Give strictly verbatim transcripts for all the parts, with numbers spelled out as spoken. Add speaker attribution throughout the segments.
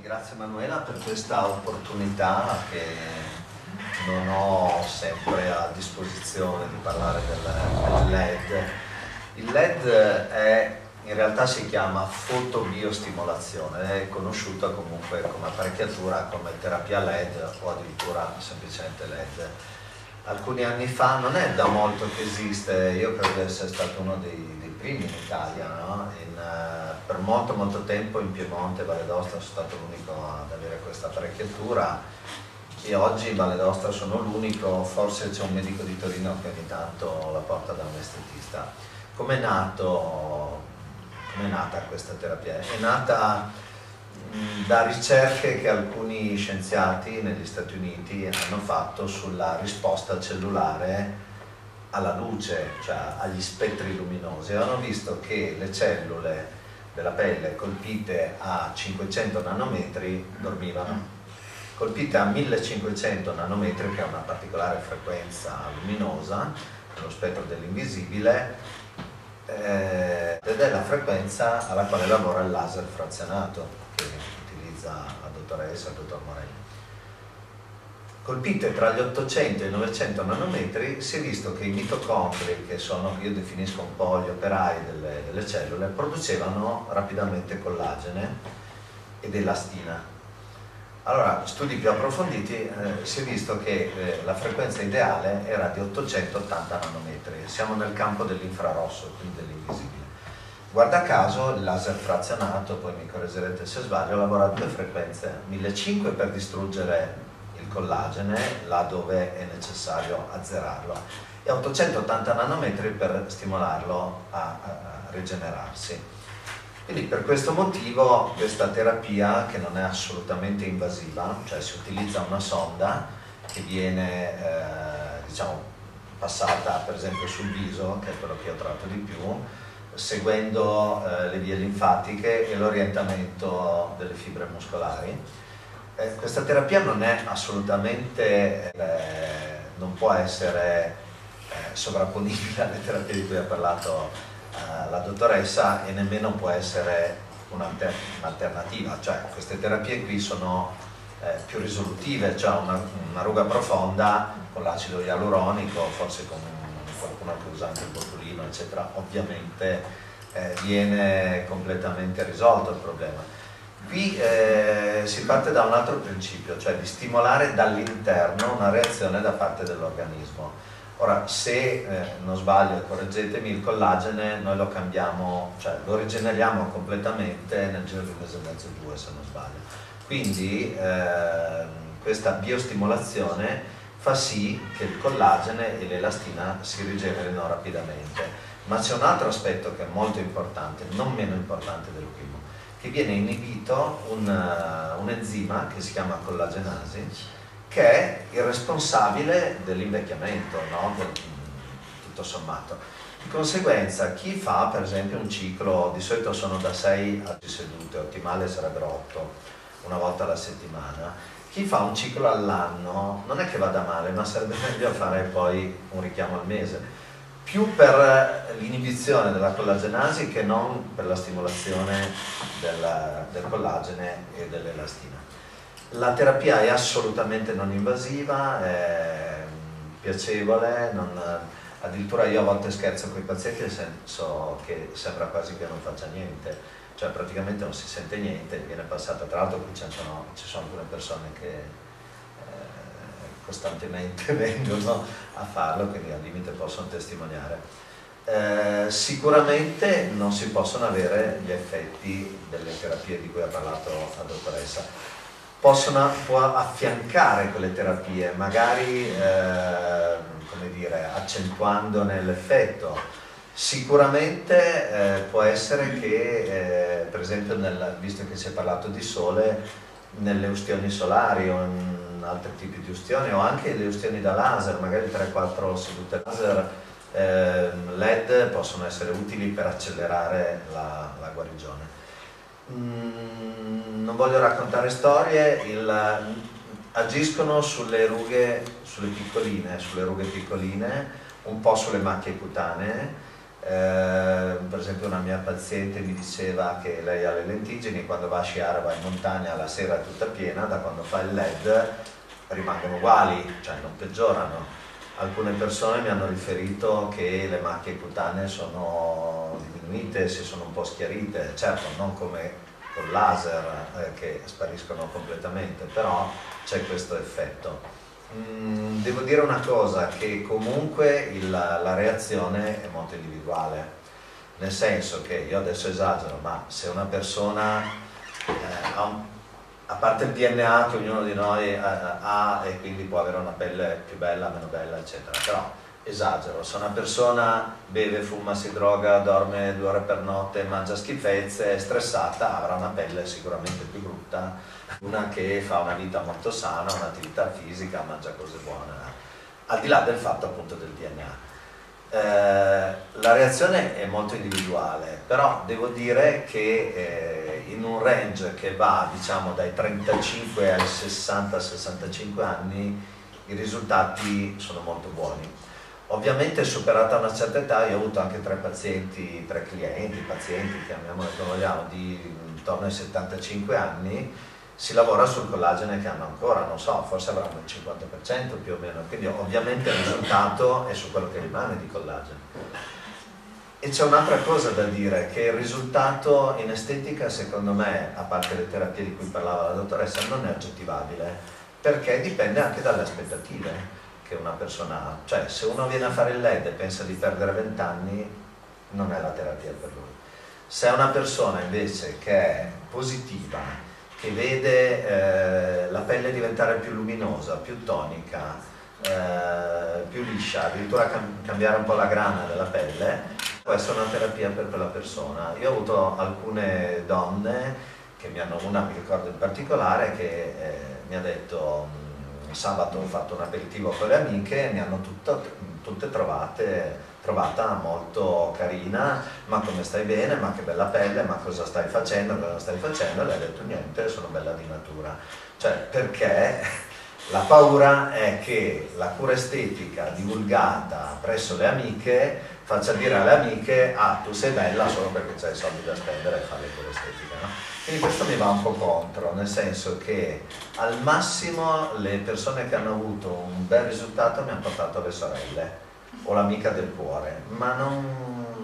Speaker 1: Grazie Manuela per questa opportunità che non ho sempre a disposizione di parlare del, del L E D. Il L E D è, in realtà si chiama fotobiostimolazione, è conosciuta comunque come apparecchiatura come terapia L E D o addirittura semplicemente L E D. Alcuni anni fa, non è da molto che esiste, io credo di essere stato uno dei, dei primi in Italia, no? in, uh, per molto molto tempo in Piemonte e Valle d'Aosta sono stato l'unico ad avere questa apparecchiatura e oggi in Valle d'Aosta sono l'unico, forse c'è un medico di Torino che ogni tanto la porta da un estetista. Com'è nato, com'è nata questa terapia? È nata da ricerche che alcuni scienziati negli Stati Uniti hanno fatto sulla risposta cellulare alla luce, cioè agli spettri luminosi. Hanno visto che le cellule della pelle colpite a cinquecento nanometri dormivano, colpite a millecinquecento nanometri, che è una particolare frequenza luminosa nello spettro dell'invisibile, eh, ed è la frequenza alla quale lavora il laser frazionato che utilizza la dottoressa e il dottor Morelli. Colpite tra gli ottocento e i novecento nanometri si è visto che i mitocondri, che sono, io definisco un po' gli operai delle, delle cellule, producevano rapidamente collagene ed elastina. Allora, studi più approfonditi, eh, si è visto che eh, la frequenza ideale era di ottocentottanta nanometri, siamo nel campo dell'infrarosso, quindi dell'invisibile. Guarda caso il laser frazionato, poi mi correggerete se sbaglio, lavora a due frequenze, millecinquecento per distruggere il collagene, là dove è necessario azzerarlo, e ottocentottanta nanometri per stimolarlo a, a rigenerarsi. Quindi per questo motivo questa terapia, che non è assolutamente invasiva, cioè si utilizza una sonda che viene eh, diciamo, passata per esempio sul viso, che è quello che ho tratto di più, seguendo eh, le vie linfatiche e l'orientamento delle fibre muscolari. Eh, questa terapia non è assolutamente, eh, non può essere eh, sovrapponibile alle terapie di cui ha parlato eh, la dottoressa, e nemmeno può essere un'alternativa. Cioè, queste terapie qui sono eh, più risolutive, cioè una, una ruga profonda con l'acido ialuronico, forse con qualcuno che usa anche il botulino, eccetera, ovviamente eh, viene completamente risolto il problema. Qui eh, si parte da un altro principio, cioè di stimolare dall'interno una reazione da parte dell'organismo. Ora, se eh, non sbaglio, correggetemi, il collagene noi lo cambiamo, cioè lo rigeneriamo completamente nel giro di un mese e mezzo, due se non sbaglio. Quindi eh, questa biostimolazione fa sì che il collagene e l'elastina si rigenerino rapidamente. Ma c'è un altro aspetto che è molto importante, non meno importante del primo, che viene inibito un, uh, un enzima che si chiama collagenasi, che è il responsabile dell'invecchiamento, no? Del, tutto sommato. Di conseguenza chi fa per esempio un ciclo, di solito sono da sei a dieci sedute, ottimale sarebbero otto, una volta alla settimana, chi fa un ciclo all'anno non è che vada male, ma sarebbe meglio fare poi un richiamo al mese, più per l'inibizione della collagenasi che non per la stimolazione del, del collagene e dell'elastina. La terapia è assolutamente non invasiva, è piacevole, non, addirittura io a volte scherzo con i pazienti nel senso che sembra quasi che non faccia niente. Cioè praticamente non si sente niente, viene passata, tra l'altro qui ci sono, ci sono alcune persone che eh, costantemente vengono a farlo, quindi al limite possono testimoniare. Eh, sicuramente non si possono avere gli effetti delle terapie di cui ha parlato la dottoressa. Possono, può affiancare quelle terapie, magari eh, come dire, accentuandone l'effetto. Sicuramente eh, può essere che, eh, per esempio, nel, visto che si è parlato di sole, nelle ustioni solari o in altri tipi di ustioni, o anche le ustioni da laser, magari tre quattro sedute laser eh, L E D possono essere utili per accelerare la, la guarigione. Mm, non voglio raccontare storie, il, agiscono sulle rughe, sulle piccoline, sulle rughe piccoline, un po' sulle macchie cutanee. Eh, per esempio una mia paziente mi diceva che lei ha le lentiggini, quando va a sciare, va in montagna, la sera è tutta piena, da quando fa il led rimangono uguali, cioè non peggiorano. Alcune persone mi hanno riferito che le macchie cutanee sono diminuite, si sono un po' schiarite, certo non come col laser eh, che spariscono completamente, però c'è questo effetto. Mm, devo dire una cosa, che comunque il, la reazione è molto individuale, nel senso che io adesso esagero, ma se una persona eh, ha un, a parte il D N A che ognuno di noi eh, ha e quindi può avere una pelle più bella, meno bella, eccetera, però esagero, se una persona beve, fuma, si droga, dorme due ore per notte, mangia schifezze, è stressata, avrà una pelle sicuramente più brutta, una che fa una vita molto sana, un'attività fisica, mangia cose buone, al di là del fatto appunto del D N A. Eh, la reazione è molto individuale, però devo dire che eh, in un range che va diciamo dai trentacinque ai sessanta sessantacinque anni i risultati sono molto buoni. Ovviamente superata una certa età, io ho avuto anche tre pazienti, tre clienti, pazienti, chiamiamoli come vogliamo, di intorno ai settantacinque anni, si lavora sul collagene che hanno ancora, non so, forse avranno il cinquanta per cento più o meno, quindi ovviamente il risultato è su quello che rimane di collagene. E c'è un'altra cosa da dire, che il risultato in estetica secondo me, a parte le terapie di cui parlava la dottoressa, non è oggettivabile, perché dipende anche dalle aspettative che una persona ha. Cioè se uno viene a fare il led e pensa di perdere venti anni, non è la terapia per lui. Se è una persona invece che è positiva, che vede eh, la pelle diventare più luminosa, più tonica, eh, più liscia, addirittura cam cambiare un po' la grana della pelle, può essere una terapia per quella persona. Io ho avuto alcune donne che mi hanno, una mi ricordo in particolare, che eh, mi ha detto mh, sabato ho fatto un aperitivo con le amiche e mi hanno tutto, tutte trovate trovata molto carina, ma come stai bene, ma che bella pelle, ma cosa stai facendo, cosa stai facendo? E lei ha detto niente, sono bella di natura. Cioè, perché la paura è che la cura estetica divulgata presso le amiche faccia dire alle amiche ah, tu sei bella solo perché c'hai i soldi da spendere e fai le cure estetiche, no? Quindi questo mi va un po' contro, nel senso che al massimo le persone che hanno avuto un bel risultato mi hanno portato le sorelle o l'amica del cuore, ma non,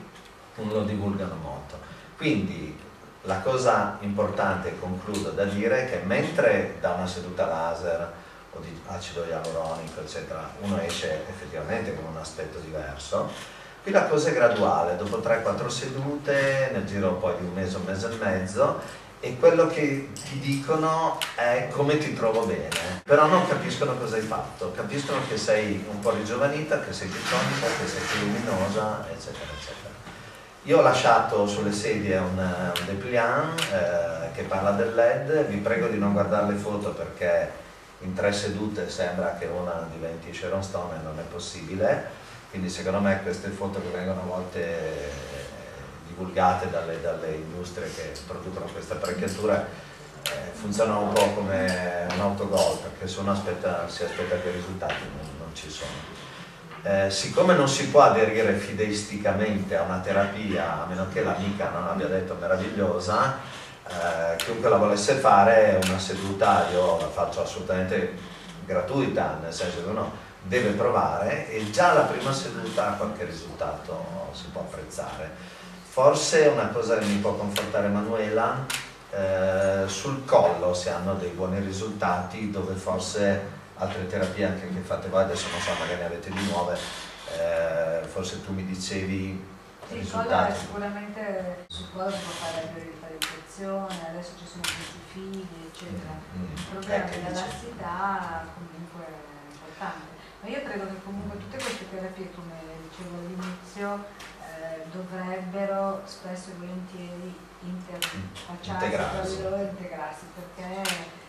Speaker 1: non lo divulgano molto. Quindi la cosa importante, e concludo, da dire è che mentre da una seduta laser o di acido ialuronico eccetera uno esce effettivamente con un aspetto diverso, qui la cosa è graduale, dopo tre quattro sedute, nel giro poi di un mese, un mese e mezzo, e quello che ti dicono è come ti trovo bene, però non capiscono cosa hai fatto, capiscono che sei un po' rigiovanita, che sei più tonica, che sei più luminosa, eccetera, eccetera. Io ho lasciato sulle sedie un, un dépliant eh, che parla del led, vi prego di non guardare le foto perché in tre sedute sembra che una diventi Sharon Stone e non è possibile, quindi secondo me queste foto che vengono a volte divulgate dalle, dalle industrie che producono queste apparecchiature eh, funzionano un po' come un autogol, perché se uno aspetta, si aspetta che i risultati non, non ci sono. Eh, siccome non si può aderire fideisticamente a una terapia, a meno che l'amica non abbia detto meravigliosa, eh, chiunque la volesse fare una seduta io la faccio assolutamente gratuita, nel senso che uno deve provare e già la prima seduta qualche risultato si può apprezzare. Forse una cosa che mi può confortare Manuela, eh, sul collo si hanno dei buoni risultati, dove forse altre terapie anche che fate voi, adesso non so, magari ne avete di nuove, eh, forse tu mi dicevi
Speaker 2: sì,
Speaker 1: risultati.
Speaker 2: Sì, sicuramente sul collo si può fare la rivitalizzazione, adesso ci sono questi fili, eccetera.
Speaker 1: Mm, mm.
Speaker 2: Il problema
Speaker 1: eh,
Speaker 2: dell'elassità comunque è importante. Ma io credo che comunque tutte queste terapie, come dicevo all'inizio, dovrebbero spesso e volentieri interfacciarsi tra di loro e integrarsi, perché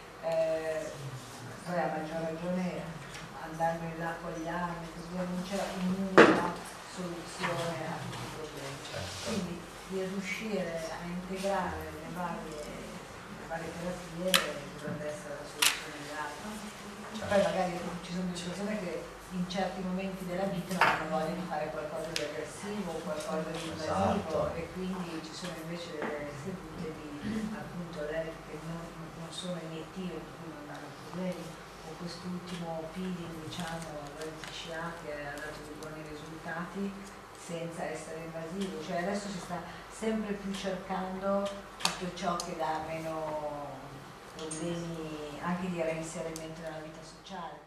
Speaker 2: eh, poi a maggior ragione andando in là con gli anni non c'è un'unica soluzione a tutti i problemi, quindi di riuscire a integrare le varie, le varie terapie dovrebbe essere la soluzione ideale. Poi magari ci sono delle persone che in certi momenti della vita non hanno voglia di fare qualcosa di aggressivo, invasivo o qualcosa di invasivo,
Speaker 1: esatto.
Speaker 2: e quindi ci sono invece delle sedute di appunto L E D che non, non sono iniettive, per cui non danno problemi, o quest'ultimo peeling, diciamo, del T C A che ha dato dei buoni risultati senza essere invasivo. Cioè adesso si sta sempre più cercando tutto ciò che dà meno problemi anche di reinserimento nella vita sociale.